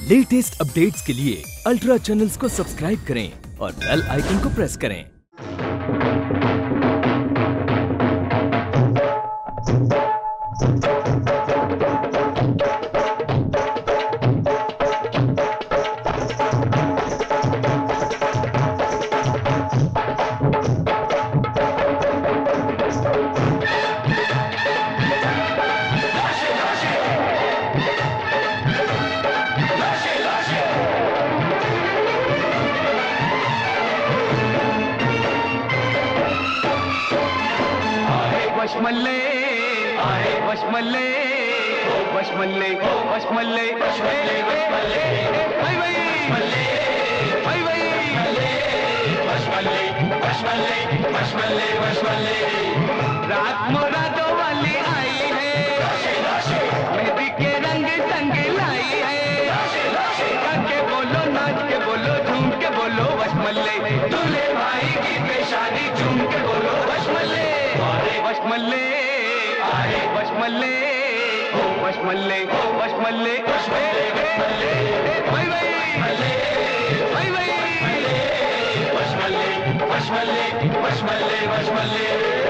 Latest updates के लिए ultra channels को सब्सक्राइब करें और बेल आइकन को प्रेस करें। वशमल्ले आए वशमल्ले वशमल्ले वशमल्ले वशमल्ले वशमल्ले भाई भाई भाई भाई वशमल्ले वशमल्ले वशमल्ले वशमल्ले रात मुरादों वाली आई है मेहंदी के रंग संग लाई है के बोलो नाच के बोलो झूम के बोलो वशमल्ले दूल्हे भाई की पेशानी झूम के बोलो वशमल्ले वशमल्ले आए वशमल्ले वशमल्ले वशमल्ले वशमल्ले भाई भाई भाई भाई वशमल्ले वशमल्ले वशमल्ले वशमल्ले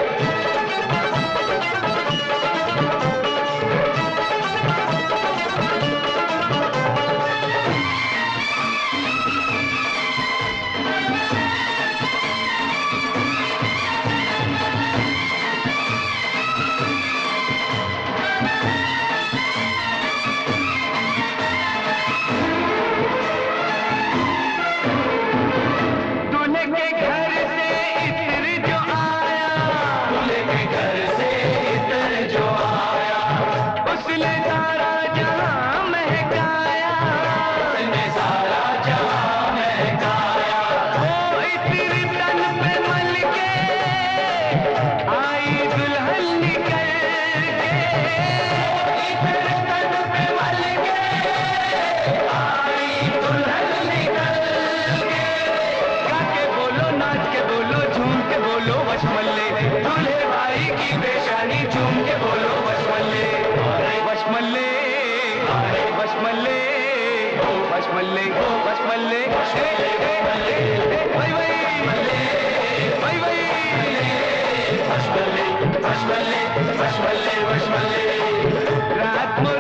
वशमल्ले वशमल्ले भाई भाई भाई भाई वशमल्ले वशमल्ले वशमल्ले वशमल्ले रात